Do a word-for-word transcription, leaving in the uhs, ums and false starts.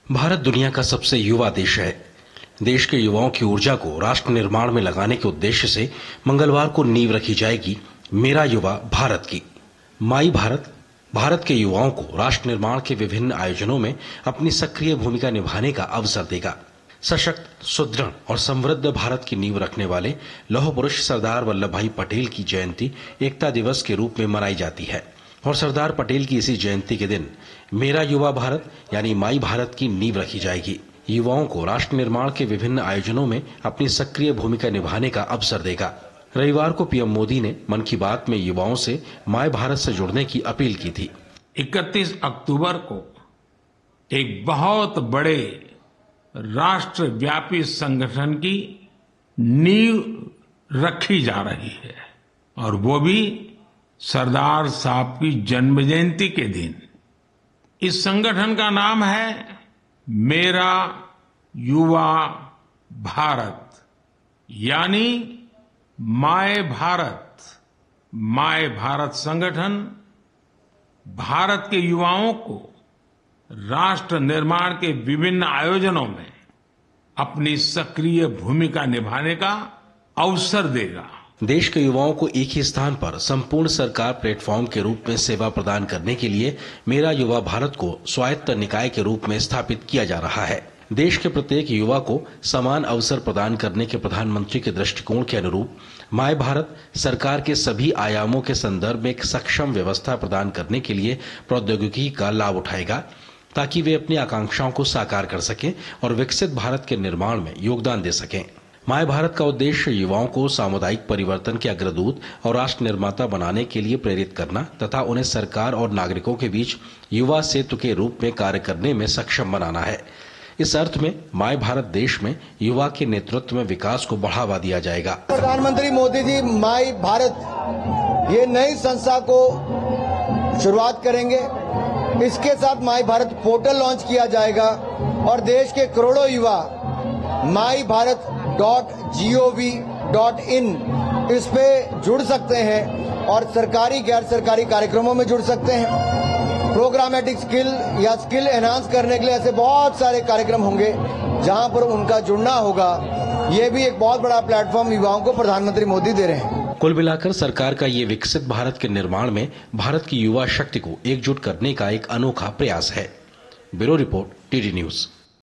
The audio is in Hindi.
भारत दुनिया का सबसे युवा देश है। देश के युवाओं की ऊर्जा को राष्ट्र निर्माण में लगाने के उद्देश्य से मंगलवार को नींव रखी जाएगी मेरा युवा भारत की। माई भारत भारत के युवाओं को राष्ट्र निर्माण के विभिन्न आयोजनों में अपनी सक्रिय भूमिका निभाने का अवसर देगा। सशक्त, सुदृढ़ और समृद्ध भारत की नींव रखने वाले लौह पुरुष सरदार वल्लभ भाई पटेल की जयंती एकता दिवस के रूप में मनाई जाती है और सरदार पटेल की इसी जयंती के दिन मेरा युवा भारत यानी माई भारत की नींव रखी जाएगी। युवाओं को राष्ट्र निर्माण के विभिन्न आयोजनों में अपनी सक्रिय भूमिका निभाने का अवसर देगा। रविवार को पीएम मोदी ने मन की बात में युवाओं से माई भारत से जुड़ने की अपील की थी। इकतीस अक्टूबर को एक बहुत बड़े राष्ट्रव्यापी संगठन की नींव रखी जा रही है और वो भी सरदार साहब की जन्म जयंती के दिन। इस संगठन का नाम है मेरा युवा भारत यानी माय भारत। माय भारत संगठन भारत के युवाओं को राष्ट्र निर्माण के विभिन्न आयोजनों में अपनी सक्रिय भूमिका निभाने का अवसर देगा। देश के युवाओं को एक ही स्थान पर संपूर्ण सरकार प्लेटफॉर्म के रूप में सेवा प्रदान करने के लिए मेरा युवा भारत को स्वायत्त निकाय के रूप में स्थापित किया जा रहा है। देश के प्रत्येक युवा को समान अवसर प्रदान करने के प्रधानमंत्री के दृष्टिकोण के अनुरूप माय भारत सरकार के सभी आयामों के संदर्भ में एक सक्षम व्यवस्था प्रदान करने के लिए प्रौद्योगिकी का लाभ उठाएगा ताकि वे अपनी आकांक्षाओं को साकार कर सकें और विकसित भारत के निर्माण में योगदान दे सकें। माय भारत का उद्देश्य युवाओं को सामुदायिक परिवर्तन के अग्रदूत और राष्ट्र निर्माता बनाने के लिए प्रेरित करना तथा उन्हें सरकार और नागरिकों के बीच युवा सेतु के रूप में कार्य करने में सक्षम बनाना है। इस अर्थ में माय भारत देश में युवा के नेतृत्व में विकास को बढ़ावा दिया जाएगा। प्रधानमंत्री मोदी जी माय भारत ये नई संस्था को शुरुआत करेंगे। इसके साथ माय भारत पोर्टल लॉन्च किया जाएगा और देश के करोड़ों युवा my Bharat dot G O V dot in इस पे जुड़ सकते हैं और सरकारी गैर सरकारी कार्यक्रमों में जुड़ सकते हैं। प्रोग्रामेटिक स्किल या स्किल एनहांस करने के लिए ऐसे बहुत सारे कार्यक्रम होंगे जहां पर उनका जुड़ना होगा। ये भी एक बहुत बड़ा प्लेटफॉर्म युवाओं को प्रधानमंत्री मोदी दे रहे हैं। कुल मिलाकर सरकार का ये विकसित भारत के निर्माण में भारत की युवा शक्ति को एकजुट करने का एक अनोखा प्रयास है। Bureau report, TD news.